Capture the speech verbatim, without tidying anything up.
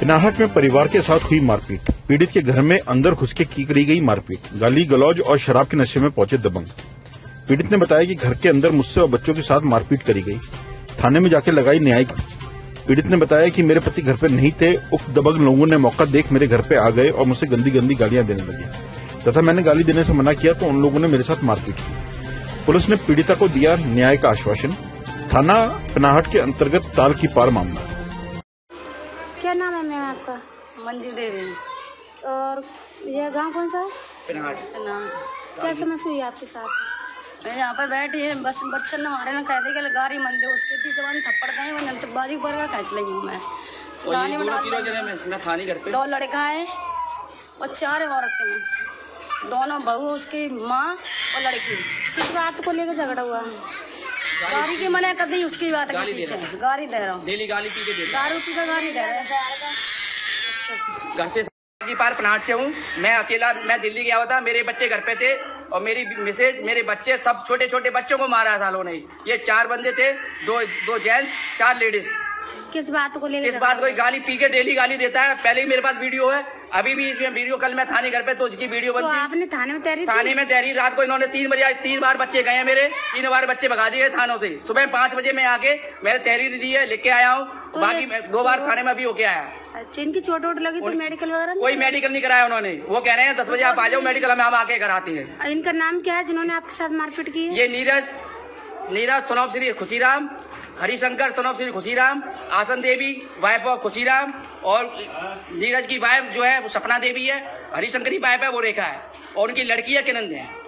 पिनाहट में परिवार के साथ हुई मारपीट। पीड़ित के घर में अंदर घुस के की करी गई मारपीट। गाली गलौज और शराब के नशे में पहुंचे दबंग। पीड़ित ने बताया कि घर के अंदर मुझसे और बच्चों के साथ मारपीट करी गई। थाने में जाकर लगाई न्यायिक। पीड़ित ने बताया कि मेरे पति घर पर नहीं थे। उक्त दबंग लोगों ने मौका देख मेरे घर पे आ गए और मुझसे गंदी गंदी गालियां देने लगे तथा मैंने गाली देने से मना किया तो उन लोगों ने मेरे साथ मारपीट की। पुलिस ने पीड़िता को दिया न्याय का आश्वासन। थाना पिनाहट के अंतर्गत ताल की पार मामला। क्या नाम है मैम आपका? मंजू देवी। और यह गांव कौन सा है? पिनाहट। क्या समस्या हुई आपके साथ? मैं यहाँ पर बैठी है, बस बच्चन ने हमारे ने कह दी कि गाड़ी मन दे, उसके पीछे जवान थप्पड़ गए, मैं जंतबाजी पर का खींच लगी हूँ मैं। और ये दोनों तीनों जने में ना थाने घर पे दो लड़का है और चार औरतें हैं, दोनों बहू, उसकी माँ और लड़की। किस बात को लेकर झगड़ा हुआ? गाड़ी की मना कर दी, उसकी बात के पीछे गाड़ी दे रहा हूँ। डेली गाली पी के दे दारू पी का गाड़ी दे रहा है। घर से की पार पनाट से हूँ मैं अकेला। मैं दिल्ली गया हुआ था, मेरे बच्चे घर पे थे और मेरी मिसेज, मेरे बच्चे, सब छोटे छोटे बच्चों को मारा था लोगों ने। ये चार बंदे थे, दो दो जेंट्स, चार लेडीज। किस बात को लेकर? इस बात को गाली पी के डेली गाली देता है। पहले ही मेरे पास वीडियो है, अभी भी इसमें वीडियो। कल मैं थाने घर पे तो उसकी वीडियो बनती। तो आपने थाने में तैयारी? थाने में तैयारी रात को इन्होंने तीन बजे तीन बार बच्चे गए हैं मेरे, तीन बार बच्चे भगा दिए थानों से। सुबह पाँच बजे मैं आके मैंने तहरीर दी है, लिख के आया हूँ। बाकी दो बार थाने में भी होके आया। अच्छा, इनकी चोट वोट लगी तो मेडिकल वगैरह? कोई मेडिकल नहीं कराया उन्होंने। वो कह रहे हैं दस बजे आप आ जाओ मेडिकल में, हम आके कराते हैं। इनका नाम क्या है जिन्होंने आपके साथ मारपीट की है? ये Neeraj Neeraj son of Shri Khushiram, Harishankar son of Shri Khushiram, Asan Devi wife of Khushiram, और नीरज की वाइफ जो है वो सपना देवी है, हरिशंकर की वाइफ है वो रेखा है, और उनकी लड़की है किरण है।